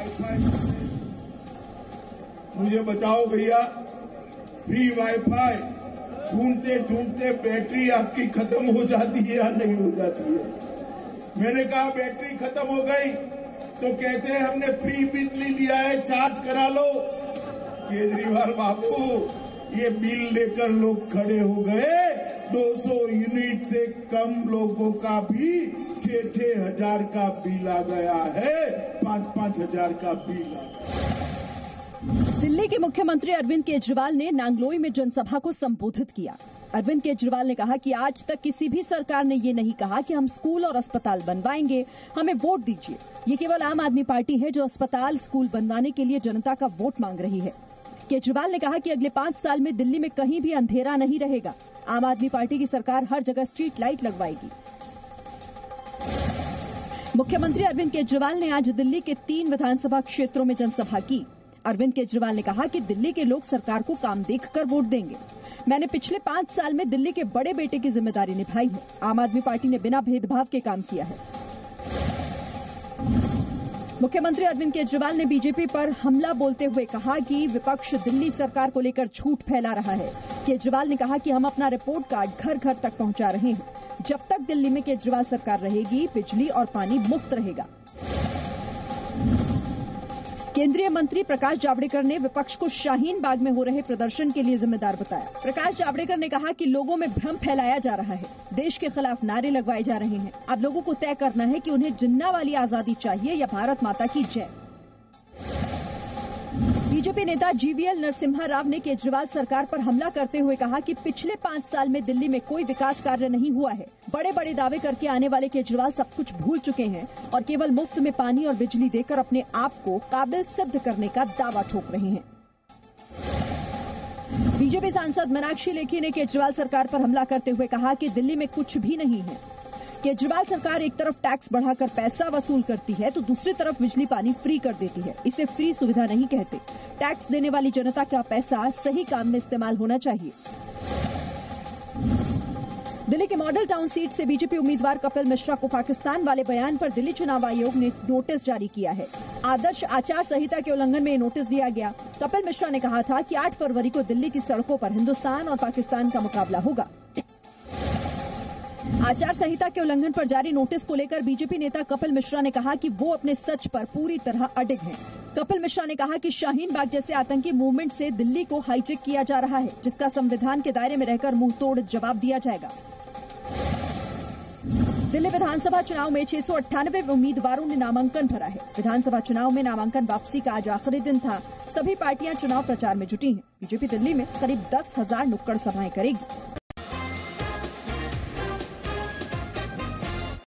मुझे बताओ भैया, फ्री वाईफाई ढूंढते ढूंढते बैटरी आपकी खत्म हो जाती है या नहीं हो जाती है? मैंने कहा बैटरी खत्म हो गई तो कहते हैं हमने फ्री बिजली लिया है, चार्ज करा लो। केजरीवाल बाबू, ये बिल लेकर लोग खड़े हो गए। 200 यूनिट से कम लोगों का भी 6-6 हजार का बिल आ गया है, 5-5 हजार का बिल आ गया। दिल्ली के मुख्यमंत्री अरविंद केजरीवाल ने नांगलोई में जनसभा को संबोधित किया। अरविंद केजरीवाल ने कहा कि आज तक किसी भी सरकार ने ये नहीं कहा कि हम स्कूल और अस्पताल बनवाएंगे, हमें वोट दीजिए। ये केवल आम आदमी पार्टी है जो अस्पताल, स्कूल बनवाने के लिए जनता का वोट मांग रही है। केजरीवाल ने कहा कि अगले 5 साल में दिल्ली में कहीं भी अंधेरा नहीं रहेगा। आम आदमी पार्टी की सरकार हर जगह स्ट्रीट लाइट लगवाएगी। मुख्यमंत्री अरविंद केजरीवाल ने आज दिल्ली के 3 विधानसभा क्षेत्रों में जनसभा की। अरविंद केजरीवाल ने कहा कि दिल्ली के लोग सरकार को काम देखकर वोट देंगे। मैंने पिछले 5 साल में दिल्ली के बड़े बेटे की जिम्मेदारी निभाई है। आम आदमी पार्टी ने बिना भेदभाव के काम किया है। मुख्यमंत्री अरविंद केजरीवाल ने बीजेपी पर हमला बोलते हुए कहा कि विपक्ष दिल्ली सरकार को लेकर झूठ फैला रहा है। केजरीवाल ने कहा कि हम अपना रिपोर्ट कार्ड घर घर तक पहुंचा रहे हैं। जब तक दिल्ली में केजरीवाल सरकार रहेगी, बिजली और पानी मुफ्त रहेगा। केंद्रीय मंत्री प्रकाश जावड़ेकर ने विपक्ष को शाहीन बाग में हो रहे प्रदर्शन के लिए जिम्मेदार बताया। प्रकाश जावड़ेकर ने कहा कि लोगों में भ्रम फैलाया जा रहा है, देश के खिलाफ नारे लगवाए जा रहे हैं। अब लोगों को तय करना है कि उन्हें जिन्ना वाली आजादी चाहिए या भारत माता की जय। बीजेपी नेता जीवीएल नरसिम्हा राव ने केजरीवाल सरकार पर हमला करते हुए कहा कि पिछले 5 साल में दिल्ली में कोई विकास कार्य नहीं हुआ है। बड़े बड़े दावे करके आने वाले केजरीवाल सब कुछ भूल चुके हैं और केवल मुफ्त में पानी और बिजली देकर अपने आप को काबिल सिद्ध करने का दावा ठोक रहे हैं। बीजेपी सांसद मीनाक्षी लेखी ने केजरीवाल सरकार पर हमला करते हुए कहा कि दिल्ली में कुछ भी नहीं है। केजरीवाल सरकार एक तरफ टैक्स बढ़ाकर पैसा वसूल करती है तो दूसरी तरफ बिजली पानी फ्री कर देती है। इसे फ्री सुविधा नहीं कहते। टैक्स देने वाली जनता का पैसा सही काम में इस्तेमाल होना चाहिए। दिल्ली के मॉडल टाउन सीट से बीजेपी उम्मीदवार कपिल मिश्रा को पाकिस्तान वाले बयान पर दिल्ली चुनाव आयोग ने नोटिस जारी किया है। आदर्श आचार संहिता के उल्लंघन में नोटिस दिया गया। कपिल मिश्रा ने कहा था कि 8 फरवरी को दिल्ली की सड़कों पर हिंदुस्तान और पाकिस्तान का मुकाबला होगा। आचार संहिता के उल्लंघन पर जारी नोटिस को लेकर बीजेपी नेता कपिल मिश्रा ने कहा कि वो अपने सच पर पूरी तरह अडिग हैं। कपिल मिश्रा ने कहा कि शाहीन बाग जैसे आतंकी मूवमेंट से दिल्ली को हाईजैक किया जा रहा है, जिसका संविधान के दायरे में रहकर मुंह तोड़ जवाब दिया जाएगा। दिल्ली विधानसभा चुनाव में 698 उम्मीदवारों ने नामांकन भरा है। विधानसभा चुनाव में नामांकन वापसी का आज आखिरी दिन था। सभी पार्टियां चुनाव प्रचार में जुटी हैं। बीजेपी दिल्ली में करीब 10,000 नुक्कड़ सभाएं करेगी।